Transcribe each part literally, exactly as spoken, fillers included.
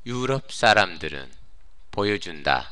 유럽 사람들은 보여준다.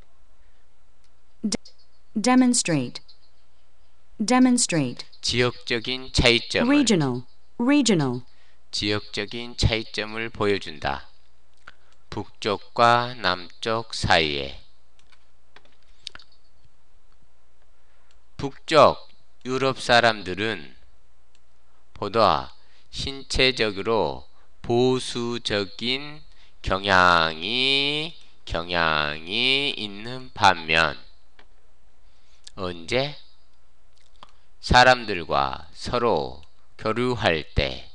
demonstrate, demonstrate. 지역적인 차이점을 regional, regional. 지역적인 차이점을 보여준다. 북쪽과 남쪽 사이에. 북쪽 유럽 사람들은 보다 신체적으로 보수적인 경향이 경향이 있는 반면 언제 사람들과 서로 교류할 때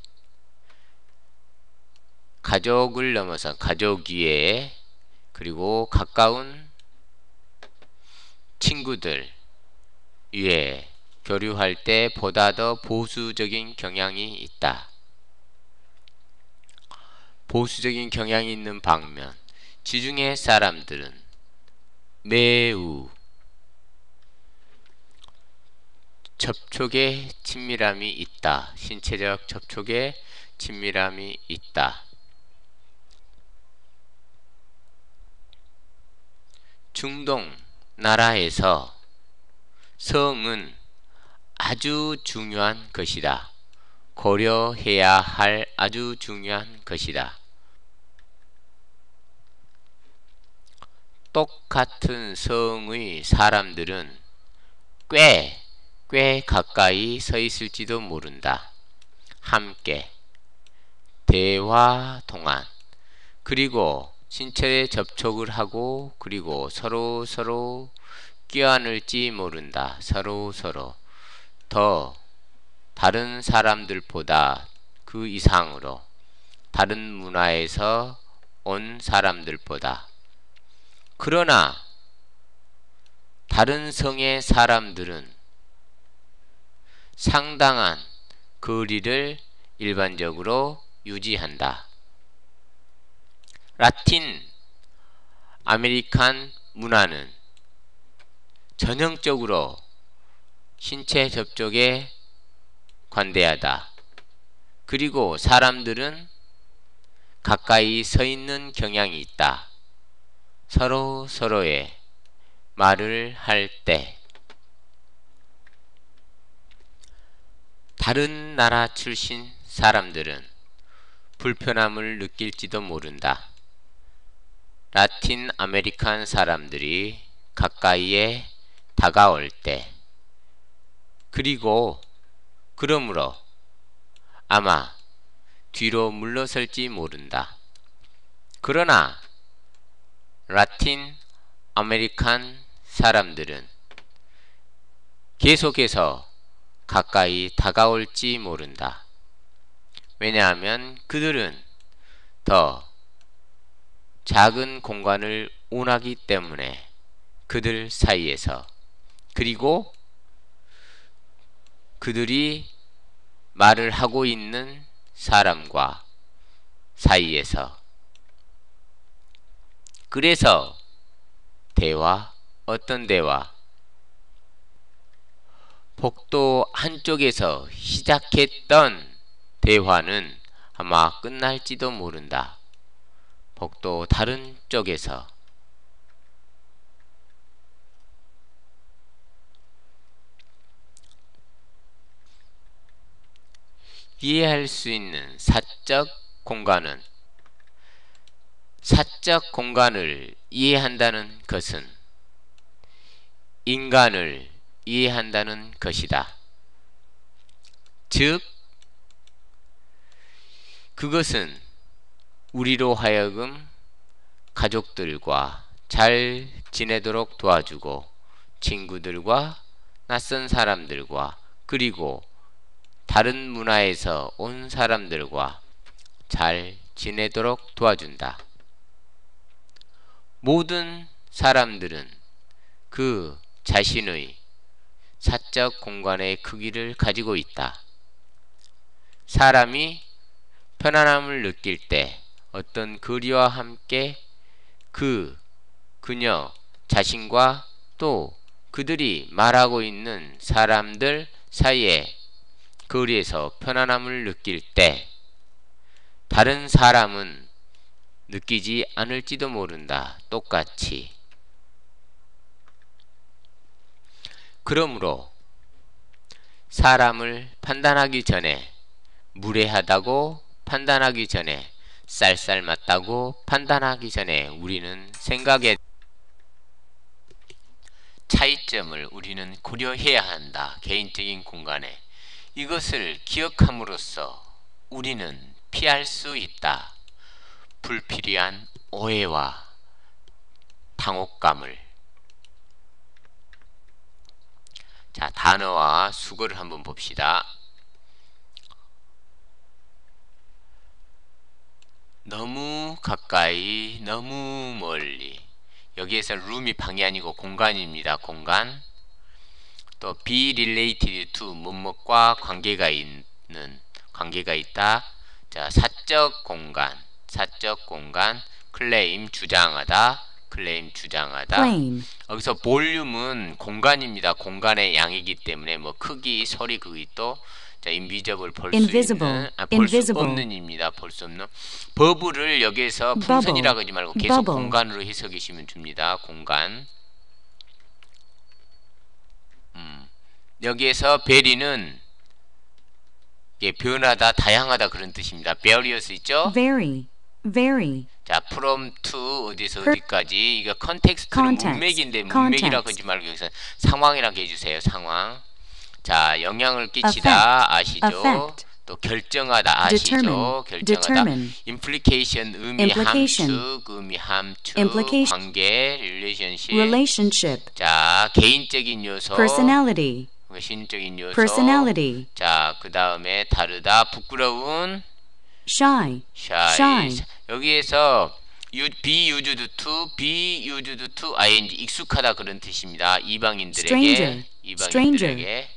가족을 넘어서 가족 위에 그리고 가까운 친구들 위에 교류할 때 보다 더 보수적인 경향이 있다. 보수적인 경향이 있는 반면 지중해 사람들은 매우 접촉에 친밀함이 있다. 신체적 접촉에 친밀함이 있다. 중동 나라에서 성은 아주 중요한 것이다. 고려해야 할 아주 중요한 것이다. 똑같은 성의 사람들은 꽤, 꽤 가까이 서 있을지도 모른다. 함께 대화 동안 그리고 신체에 접촉을 하고 그리고 서로 서로 껴안을지 모른다. 서로 서로 더 다른 사람들보다 그 이상으로 다른 문화에서 온 사람들보다. 그러나 다른 성의 사람들은 상당한 거리를 일반적으로 유지한다. 라틴 아메리칸 문화는 전형적으로 신체 접촉에 관대하다. 그리고 사람들은 가까이 서 있는 경향이 있다. 서로 서로의 말을 할 때 다른 나라 출신 사람들은 불편함을 느낄지도 모른다. 라틴 아메리칸 사람들이 가까이에 다가올 때 그리고 그러므로 아마 뒤로 물러설지 모른다. 그러나 라틴 아메리칸 사람들은 계속해서 가까이 다가올지 모른다. 왜냐하면 그들은 더 작은 공간을 원하기 때문에 그들 사이에서 그리고 그들이 말을 하고 있는 사람과 사이에서 그래서 대화, 어떤 대화? 복도 한쪽에서 시작했던 대화는 아마 끝날지도 모른다. 복도 다른 쪽에서 이해할 수 있는 사적 공간은 사적 공간을 이해한다는 것은 인간을 이해한다는 것이다. 즉, 그것은 우리로 하여금 가족들과 잘 지내도록 도와주고 친구들과 낯선 사람들과 그리고 다른 문화에서 온 사람들과 잘 지내도록 도와준다. 모든 사람들은 그 자신의 사적 공간의 크기를 가지고 있다. 사람이 편안함을 느낄 때 어떤 거리와 함께 그, 그녀 자신과 또 그들이 말하고 있는 사람들 사이에 거리에서 편안함을 느낄 때 다른 사람은 느끼지 않을지도 모른다. 똑같이. 그러므로 사람을 판단하기 전에, 무례하다고 판단하기 전에, 쌀쌀맞다고 판단하기 전에 우리는 생각의 차이점을 우리는 고려해야 한다. 개인적인 공간에. 이것을 기억함으로써 우리는 피할 수 있다. 불필요한 오해와 당혹감을. 자, 단어와 수거를 한번 봅시다. 너무 가까이, 너무 멀리. 여기에서 room이 방이 아니고 공간입니다. 공간. 또 be related to, 뭐뭐과 관계가 있는, 관계가 있다. 자, 사적 공간, 사적 공간. claim, 주장하다. claim, 주장하다. claim, 여기서 볼륨은 공간입니다. 공간의 양이기 때문에 뭐 크기, 소리, 그게 또 자, invisible, 볼 수 invisible, 있는, 아, 볼 수 invisible, 없는입니다. 볼 수 없는. 버블을 여기에서 bubble, 풍선이라고 하지 말고 계속 bubble, 공간으로 해석하시면 됩니다. 공간. 음. 여기에서 베리는 예, 변하다, 다양하다 그런 뜻입니다. various 있죠? vary, vary, 자, from to 어디서 per- 어디까지. 이거 컨텍스트는 context, 문맥인데 context. 문맥이라고 하지 말고 여기서 상황이라고 해주세요. 상황. 자, 영향을 끼치다 아시죠? affect, 또 결정하다 아시죠? determine, 결정하다. determine, implication 의미, implication, 함축 의미, 함축, implication, 관계, relationship. relationship, 자, 개인적인 요소, personality, 신적인 요소. personality, 자, 그 다음에 다르다, 부끄러운, shy, shy. shy, 여기에서 be used to, be used to ing, 익숙하다 그런 뜻입니다. 이방인들에게, stranger, 이방인들에게.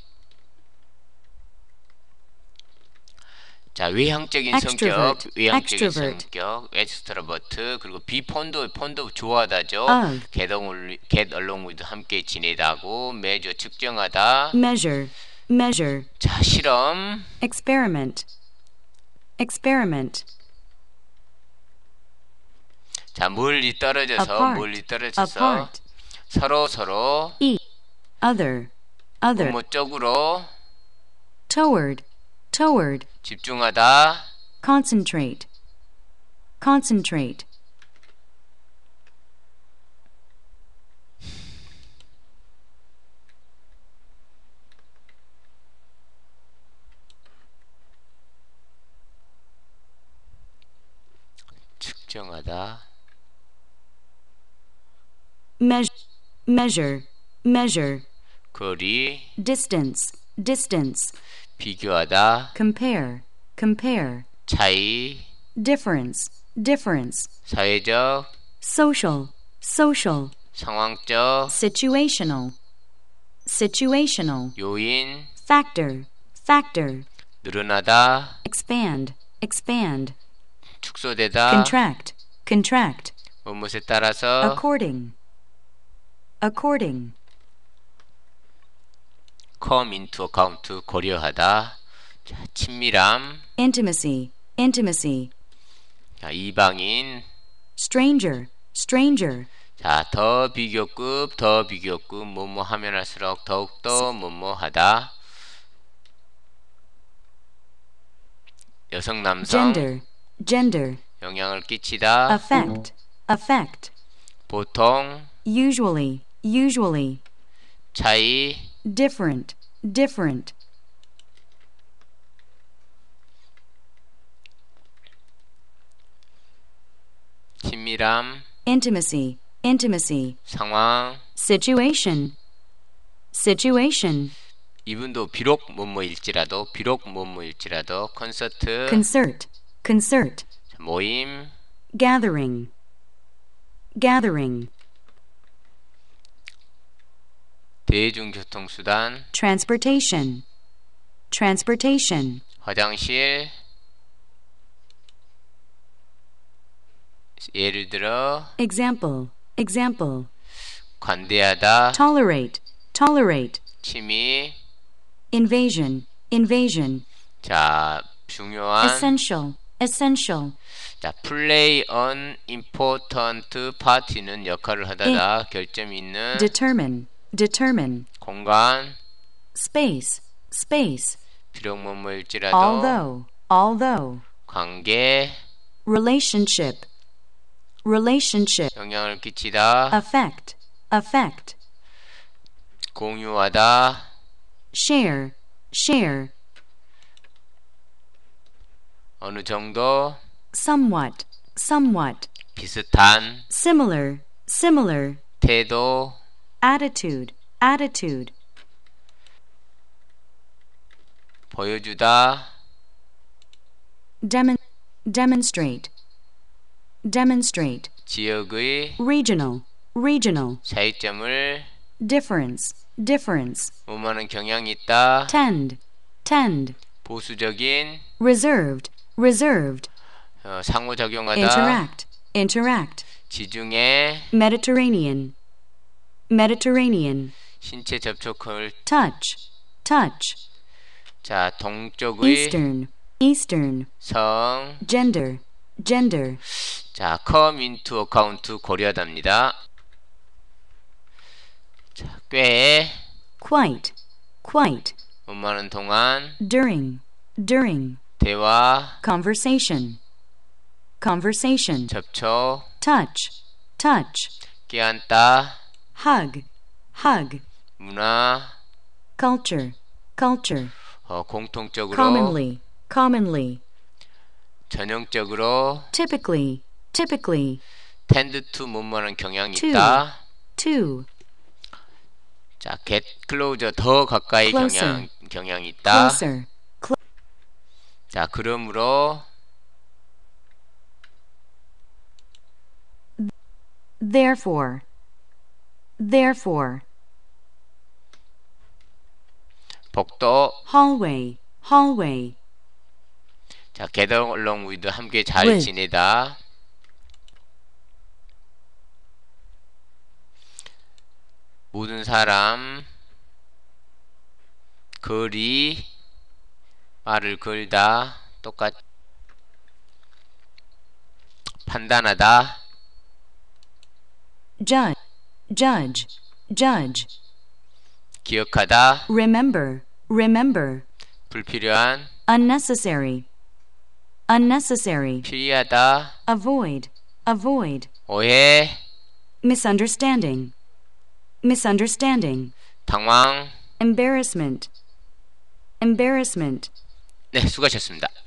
자, 외향적인 extrovert, 성격, 외향적인 extrovert, 성격, extrovert, 그리고 be fond, fond 좋아하다죠. of, get along, get along with 함께 지내다고, measure 측정하다. measure, measure, 자, 실험. experiment, experiment, 자, 멀리 떨어져서, apart, 멀리 떨어져서 apart, 서로 서로 e, other, other, 부모 쪽으로 toward, toward, 집중하다. concentrate, concentrate, 측정하다. measure, measure, measure, 거리. distance, distance, 비교하다. compare, compare, 차이. difference, difference, 사회적. social, social, 상황적. situational, situational, 요인. factor, factor, 늘어나다. expand, expand, 축소되다. contract, contract, 무엇에 따라서 according, according, come into account, 고려하다. 자, 친밀함. intimacy, intimacy, 자, 이방인. stranger, stranger, 자, 더 비교급, 더 비교급, 뭐뭐 하면 할수록 더욱더 뭐뭐 하다. 여성, 남성. gender, gender, 영향을 끼치다. affect, affect, 보통. usually, usually, 차이. different, different, 친밀함. intimacy, intimacy, 상황. situation, situation, 이분도 비록 뭐뭐일지라도, 비록 뭐뭐일지라도, 콘서트. concert, concert, 모임. gathering, gathering, 대중교통수단. transportation, transportation, 화장실. 예를 들어 example, example, 관대하다. tolerate, tolerate, 침이. invasion, invasion, 자, 중요한 essential, essential, 자, play an important part는 역할을 하다다 결점이 있는 determine, determine, 공간 space, space, 비록 뭐뭐일지라도 although, although, 관계 relationship, relationship, 영향을 끼치다 affect, affect, 공유하다 share, share, 어느 정도 somewhat, somewhat, 비슷한 similar, similar, 태도 attitude, attitude, 보여주다 demon, demonstrate, demonstrate, 지역의 regional, regional, 차이점을 difference, difference, 무마하는 경향이 있다 tend, tend, 보수적인 reserved, reserved, 어, 상호작용하다 interact, interact, 지중해 Mediterranean, Mediterranean, 신체 접촉을 touch, touch, 자 동쪽의 Eastern, Eastern, 성 gender, gender, 자, come into account 고려하답니다. 자, 꽤 quite, quite, 원하는 동안 during, during, 대화 conversation, conversation, 접촉 touch, touch, 끼안다 hug, hug, 문화 culture, culture, 어, 공통적으로 commonly, commonly, 전형적으로 typically, typically, tend to 뭐뭐하는 경향이 to, 있다. to, 자, get closer 더 가까이 Closer. 경향 경향이 있다. closer, 자, 그러므로 therefore, therefore, 복도 hallway, hallway, 자, get along with 함께 잘 with. 지내다. 모든 사람 거리 말을 걸다 똑같 판단하다 judge, judge, judge, 기억하다 remember, remember, 불필요한 unnecessary, unnecessary, 피하다 avoid, avoid, 오해 misunderstanding, misunderstanding, 당황 embarrassment, embarrassment. 네 수고하셨습니다.